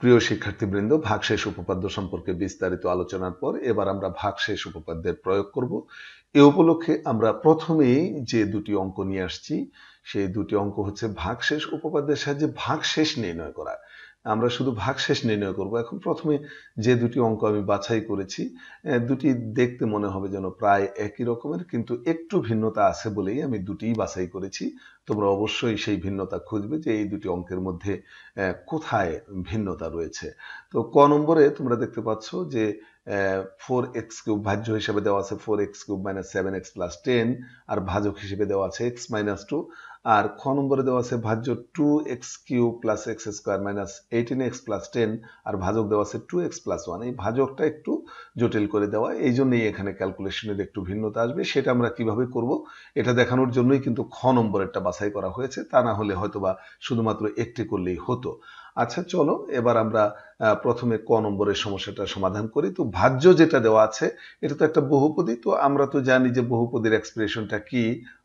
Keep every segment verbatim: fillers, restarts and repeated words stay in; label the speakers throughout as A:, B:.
A: প্রিয় শিক্ষার্থীবৃন্দ, ভাগশেষ উপপাদ্য সম্পর্কে বিস্তারিত আলোচনার পর এবার আমরা ভাগশেষ উপপাদ্যের প্রয়োগ করব। এ উপলক্ষে আমরা প্রথমেই যে দুটি অঙ্ক নিয়ে আসছি সেই দুটি অঙ্ক হচ্ছে ভাগশেষ উপপাদ্যের সাহায্যে ভাগশেষ নির্ণয় করা। আমরা শুধু ভাগশেষ নির্ণয় করব। এখন প্রথমে যে দুটি অঙ্ক আমি বাছাই করেছি, দুটি দেখতে মনে হবে যেন প্রায় একই রকমের, কিন্তু একটু ভিন্নতা আছে বলেই আমি দুটিই বাছাই করেছি। তোমরা অবশ্যই সেই ভিন্নতা খুঁজবে যে এই দুটি অঙ্কের মধ্যে কোথায় ভিন্নতা রয়েছে। তো ক নম্বরে তোমরা দেখতে পাচ্ছ যে ফোর এক্স কিউব ভাজ্য হিসেবে দেওয়া আছে four x cube minus seven x plus ten, আর ভাজক হিসেবে দেওয়া আছে এক্স মাইনাস টু। আর খ নম্বরে দেওয়া আছে ভাজ্য two x cube plus x square minus eighteen x plus ten, আর ভাজক দেওয়া আছে টু এক্স প্লাস ওয়ান। এই ভাজকটা একটু জটিল করে দেওয়া, এই জন্যই এখানে ক্যালকুলেশনের একটু ভিন্নতা আসবে। সেটা আমরা কিভাবে করব এটা দেখানোর জন্যই কিন্তু খ নম্বরেরটা বাছাই করা হয়েছে, তা না হলে হয়তোবা শুধুমাত্র একটি করলেই হতো। আচ্ছা, চলো এবার আমরা প্রথমে ক নম্বরের সমস্যাটা সমাধান করি। তো ভাজ্য যেটা দেওয়া আছে এটা তো একটা বহুপদী। তো আমরা তো জানি যে বহুপদীর এক্সপ্রেশনটা কি।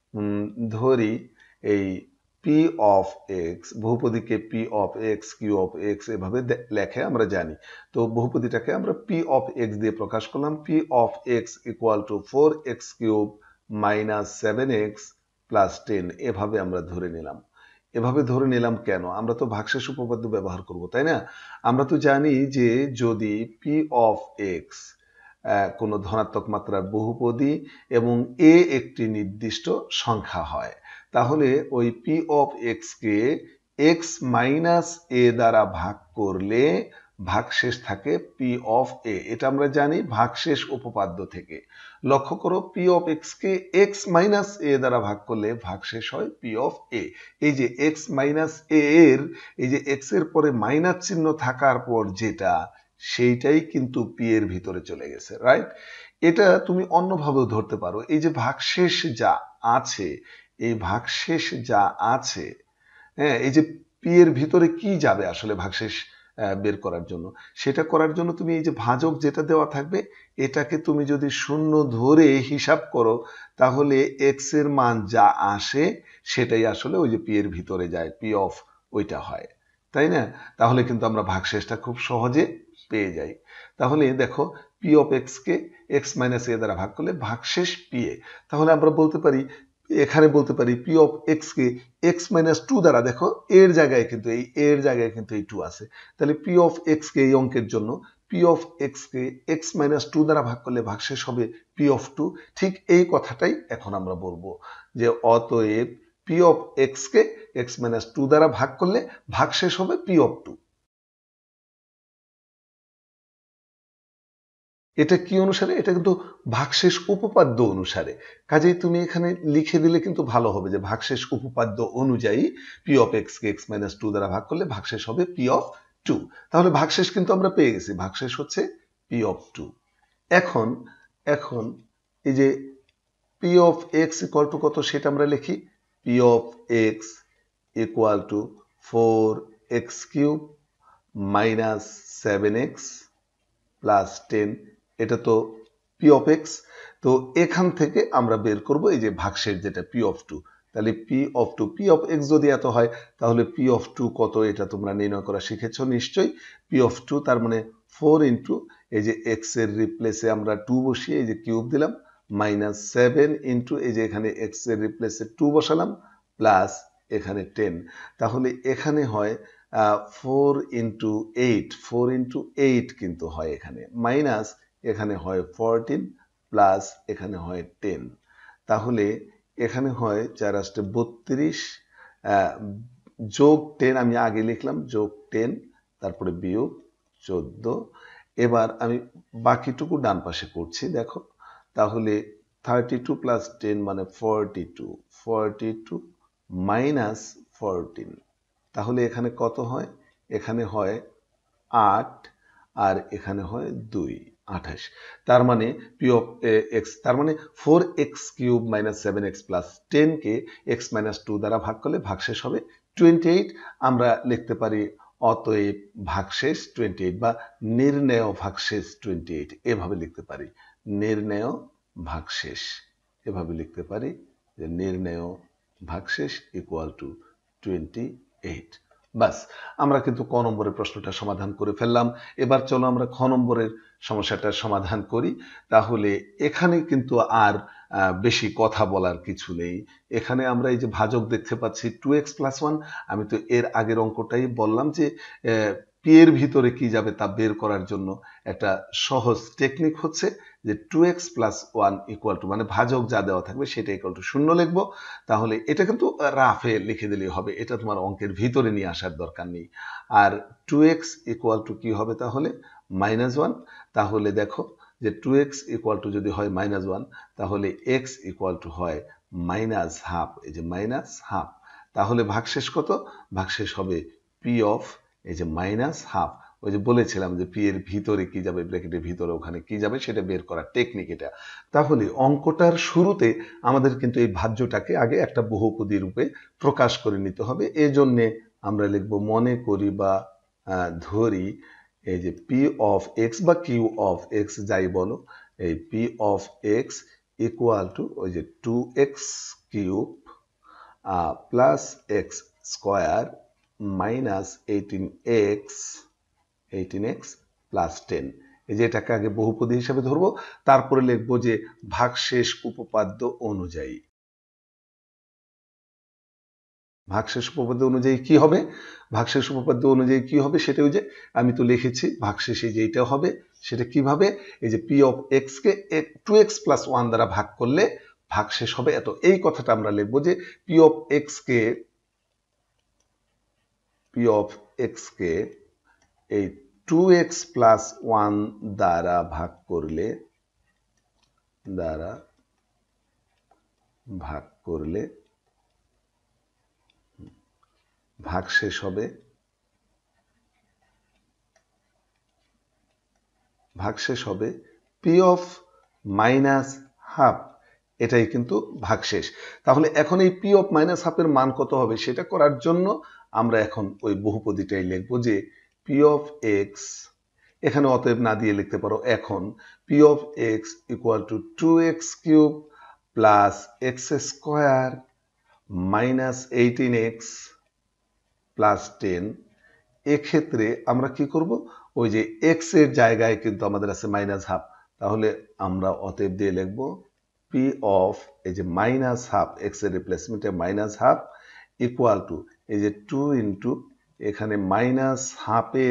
A: ধরি এই পি অফ এক্স, বহুপদীকে p of x, q of x এভাবে লেখে আমরা জানি। তো বহুপদীটাকে আমরা পি অফ এক্স দিয়ে প্রকাশ করলাম। P of x equal to four x cube minus seven x plus ten, এভাবে আমরা ধরে নিলাম। এভাবে ধরে নিলাম কেন? আমরা তো ভাগশেষ উপপাদ্য ব্যবহার করব, তাই না? আমরা তো জানি যে যদি পি অফ এক্স কোনো ধনাত্মক মাত্রার বহুপদী এবং এ একটি নির্দিষ্ট সংখ্যা হয়, তাহলে ওই পি অফ এক্স কে এক্স মাইনাস এ দ্বারা ভাগ করলে ভাগশেষ থাকে পি অফ এ। এটা আমরা জানি ভাগশেষ উপপাদ্য থেকে। লক্ষ্য করো, পি অফ এক্স কে এক্স মাইনাস এ দ্বারা ভাগ করলে ভাগশেষ হয় পি অফ এ। এই যে এক্স মাইনাস এ এর এই যে এক্স এর পরে মাইনাস চিহ্ন থাকার পর যেটা, সেইটাই কিন্তু পি এর ভিতরে চলে গেছে, রাইট? এটা তুমি অন্যভাবেও ধরতে পারো। এই যে ভাগশেষ যা আছে, এই ভাগশেষ যা আছে, হ্যাঁ, এই যে পি এর ভিতরে কি যাবে আসলে ভাগশেষ বের করার জন্য, সেটা করার জন্য তুমি এই যে ভাজক যেটা দেওয়া থাকবে এটাকে তুমি যদি শূন্য ধরে হিসাব করো, তাহলে এক্স এর মান যা আসে সেটাই আসলে ওই যে পি এর ভিতরে যায়, পি অফ ওইটা হয়, তাই না? তাহলে কিন্তু আমরা ভাগশেষটা খুব সহজে পেয়ে যাই। তাহলে দেখো, পি অফ এক্স কে এক্স মাইনাস এ দ্বারা ভাগ করলে ভাগশেষ পি এ। তাহলে আমরা বলতে পারি, এখানে বলতে পারি পি অফ এক্স কে এক্স মাইনাস টু দ্বারা, দেখো এর জায়গায় কিন্তু এই এর জায়গায় কিন্তু এই টু আছে, তাহলে পি অফ এক্স কে এই অঙ্কের জন্য পি অফ এক্স কে এক্স মাইনাস টু দ্বারা ভাগ করলে ভাগশেষ হবে পি অফ টু। ঠিক এই কথাটাই এখন আমরা বলবো যে অতএব পি অফ এক্স কে এক্স মাইনাস টু দ্বারা ভাগ করলে ভাগশেষ হবে পি অফ টু। এটা কি অনুসারে? এটা কিন্তু ভাগশেষ উপপাদ্য অনুসারে। কাজেই তুমি এখানে লিখে দিলে কিন্তু ভালো হবে যে ভাগশেষ উপপাদ্য অনুযায়ী পি অফ এক্স কে এক্স মাইনাস টু দ্বারা ভাগ করলে ভাগশেষ হবে পি অফ টু। তাহলে ভাগশেষ কিন্তু আমরা পেয়ে গেছি, ভাগশেষ হচ্ছে পি অফ টু। এখন এখন এই যে p of x equal to কত সেটা আমরা লিখি। P of x equal to four x cube minus seven x plus ten, এটা তো পি অফ এক্স। তো এখান থেকে আমরা বের করব এই যে ভাগশেষ যেটা পি অফ টু। তাহলে p of two, p of x যদি এত হয় তাহলে পি অফ টু কত এটা তোমরা নির্ণয় করা শিখেছো নিশ্চয়ই। পি অফ টু তার মানে ফোর ইন্টু এই যে এক্স এর রিপ্লেসে আমরা টু বসিয়ে এই যে কিউব দিলাম, মাইনাস সেভেন ইন্টু এই যে এখানে এক্স এর রিপ্লেসে টু বসালাম, প্লাস এখানে টেন। তাহলে এখানে হয় four into eight, four into eight কিন্তু হয় এখানে, মাইনাস এখানে হয় ফোরটিন, প্লাস এখানে হয় টেন। তাহলে এখানে হয় চার আসতে বত্রিশ, যোগ টেন আমি আগে লিখলাম, যোগ টেন, তারপরে বিয়োগ চোদ্দ। এবার আমি বাকিটুকু ডান পাশে করছি, দেখো। তাহলে থার্টি টু প্লাস টেন মানে forty two, forty two minus fourteen. তাহলে এখানে কত হয়? এখানে হয় আট, আর এখানে হয় দুই, আঠাশ। তার মানে পি অফ এক্স, তার মানে four x cube minus seven x plus ten কে এক্স মাইনাস টু দ্বারা ভাগ করলে ভাগশেষ হবে টোয়েন্টি এইট। আমরা লিখতে পারি অতএব ভাগশেষ টোয়েন্টি এইট, বা নির্ণেয় ভাগশেষ টোয়েন্টি এইট, এভাবে লিখতে পারি। নির্ণেয় ভাগশেষ এভাবে লিখতে পারি যে নির্ণেয় ভাগশেষ ইকুয়াল টু টোয়েন্টি এইট। বাস, আমরা কিন্তু ক নম্বরের প্রশ্নটা সমাধান করে ফেললাম। এবার চলো আমরা খ নম্বরের সমস্যাটার সমাধান করি। তাহলে এখানে কিন্তু আর বেশি কথা বলার কিছু নেই। এখানে আমরা এই যে ভাজক দেখতে পাচ্ছি টু এক্স প্লাস ওয়ান, আমি তো এর আগের অঙ্কটাই বললাম যে পি এর ভিতরে কি যাবে তা বের করার জন্য একটা সহজ টেকনিক হচ্ছে যে two x plus one equal to, মানে ভাজক যা দেওয়া থাকবে সেটা ইকুয়াল টু শূন্য লিখবো। তাহলে এটা কিন্তু রাফে লিখে দিলেই হবে, এটা তোমার অঙ্কের ভিতরে নিয়ে আসার দরকার নেই। আর টু এক্স ইকুয়াল টু কি হবে তাহলে মাইনাস ওয়ান। তাহলে দেখো যে টু এক্স ইকুয়াল টু যদি হয় মাইনাস ওয়ান, তাহলে এক্স ইকুয়াল টু হয় মাইনাস হাফ, এই যে মাইনাস হাফ। তাহলে ভাগশেষ কত? ভাগশেষ হবে পি অফ এই যে মাইনাস হাফ। ওই যে বলেছিলাম যে পি এর ভিতরে কি যাবে, ব্র্যাকেটের ভিতরে ওখানে কি যাবে সেটা বের করার টেকনিক এটা। তাহলে অঙ্কটার শুরুতে আমাদের কিন্তু এই ভাজ্যটাকে আগে একটা বহুপদী রূপে প্রকাশ করে নিতে হবে। এজন্যে আমরা লিখব মনে করি বা ধরি এই যে পি অফ এক্স বা কিউ অফ এক্স যাই বলো, এই p of x equal to ওই যে two x cube plus x square minus eighteen x eighteen x plus ten. এই যে এটাকে আগে বহুপদী হিসেবে ধরবো, তারপরে লিখবো যে ভাগশেষ উপপাদ্য অনুযায়ী। ভাগশেষ উপপাদ্য অনুযায়ী কি হবে? ভাগশেষ উপপাদ্য অনুযায়ী কি হবে সেটা ওই যে আমি তো লিখেছি ভাগশেষে যেটা হবে সেটা কিভাবে, এই যে পি অফ এক্স কে টু এক্স প্লাস ওয়ান দ্বারা ভাগ করলে ভাগশেষ হবে এত। এই কথাটা আমরা লিখবো যে পি অফ এক্স কে পি অফ এক্স কে এই টু এক্স প্লাস ওয়ান দ্বারা ভাগ করলে দ্বারা ভাগ করলে ভাগশেষ হবে ভাগশেষ হবে পি অফ মাইনাস হাফ, এটাই কিন্তু ভাগশেষ। তাহলে এখন এই পি অফ মাইনাস হাফের মান কত হবে সেটা করার জন্য আমরা এখন ওই বহুপদীটাই লিখবো যে পি অফ এক্স, এখানে অতএব না দিয়ে লিখতে পারো এখন p of x equal to two x cube plus x square minus eighteen x plus ten. এক্ষেত্রে আমরা কি করব, ওই যে এক্স এর জায়গায় কিন্তু আমাদের আছে মাইনাস হাফ, তাহলে আমরা অতএব দিয়ে লিখবো পি অফ এই যে মাইনাস হাফ, এক্স এর রিপ্লেসমেন্টে মাইনাস হাফ ইকুয়াল টু এই যে টু ইন্টু এখানে মাইনাস হাফের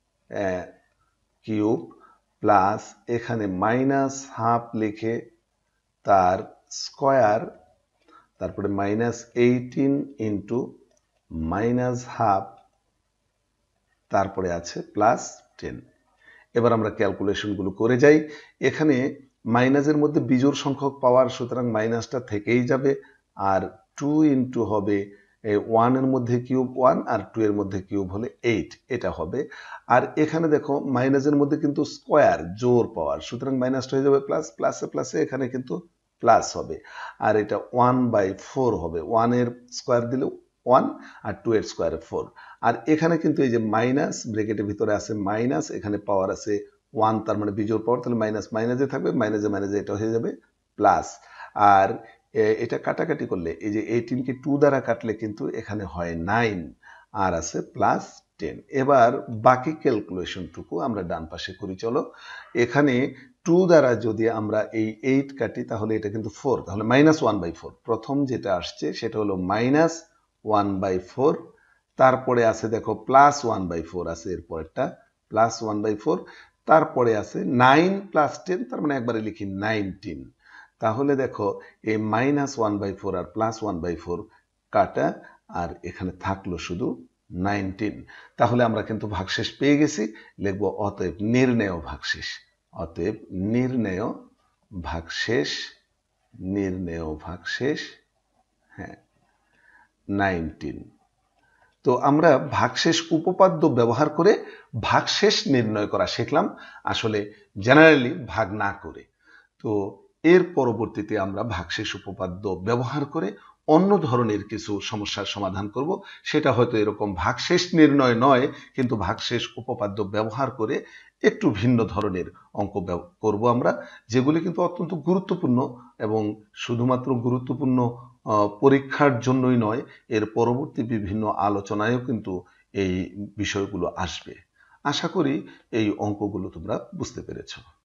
A: কিউব প্লাস এখানে মাইনাস হাফ লিখে তার স্কোয়ার, তারপরে minus eighteen into minus half, তারপরে আছে প্লাস টেন। এবার আমরা ক্যালকুলেশনগুলো করে যাই। এখানে মাইনাসের মধ্যে বিজোড় সংখ্যক পাওয়ার, সুতরাং মাইনাসটা থেকেই যাবে। আর টু ইন্টু হবে ওয়ানের মধ্যে কিউব ওয়ান আর টু এর মধ্যে কিউব হলে এইট, এটা হবে। আর এখানে দেখো মাইনাসের মধ্যে কিন্তু স্কোয়ার জোর পাওয়ার, সুতরাং মাইনাসটা হয়ে যাবে প্লাস, প্লাসে প্লাসে এখানে কিন্তু প্লাস হবে। আর এটা ওয়ান বাই ফোর হবে, ওয়ানের স্কোয়ার দিলেও ওয়ান আর টু এর স্কোয়ারে ফোর। আর এখানে কিন্তু এই যে মাইনাস ব্র্যাকেটের ভিতরে আছে মাইনাস, এখানে পাওয়ার আছে ওয়ান, তার মানে বিজোড় পাওয়ার, তাহলে মাইনাস মাইনাসে থাকবে, মাইনাসে মাইনাসে এটা হয়ে যাবে প্লাস। আর এটা কাটাকাটি করলে এই যে এইটিনকে টু দ্বারা কাটলে কিন্তু এখানে হয় নাইন আর আছে প্লাস টেন। এবার বাকি ক্যালকুলেশনটুকু আমরা ডান পাশে করি চলো। এখানে টু দ্বারা যদি আমরা এই এইট কাটি তাহলে এটা কিন্তু ফোর, তাহলে মাইনাস ওয়ান বাই ফোর। প্রথম যেটা আসছে সেটা হলো মাইনাস ওয়ান বাই ফোর, তারপরে আছে দেখো প্লাস ওয়ান বাই ফোর আছে, এরপরটা প্লাস ওয়ান বাই ফোর, তারপরে আছে নাইন প্লাস টেন, তার মানে একবারে লিখি নাইনটিন। তাহলে দেখো এই মাইনাস ওয়ান বাই ফোর আর প্লাস ওয়ান বাই ফোর কাটা, আর এখানে থাকলো শুধু নাইনটিন। তাহলে আমরা কিন্তু ভাগশেষ পেয়ে গেছি, লিখবো অতএব নির্ণেয় ভাগশেষ। অতএব নির্ণেয় ভাগশেষ নির্ণেয় ভাগশেষ হ্যাঁ নাইনটিন। তো আমরা ভাগশেষ উপপাদ্য ব্যবহার করে ভাগশেষ নির্ণয় করা শিখলাম, আসলে জেনারেলি ভাগ না করে। তো এর পরবর্তীতে আমরা ভাগশেষ উপপাদ্য ব্যবহার করে অন্য ধরনের কিছু সমস্যার সমাধান করব। সেটা হয়তো এরকম ভাগশেষ নির্ণয় নয়, কিন্তু ভাগশেষ উপপাদ্য ব্যবহার করে একটু ভিন্ন ধরনের অঙ্ক করব আমরা, যেগুলি কিন্তু অত্যন্ত গুরুত্বপূর্ণ এবং শুধুমাত্র গুরুত্বপূর্ণ পরীক্ষার জন্যই নয়, এর পরবর্তী বিভিন্ন আলোচনায়ও কিন্তু এই বিষয়গুলো আসবে। আশা করি এই অঙ্কগুলো তোমরা বুঝতে পেরেছো।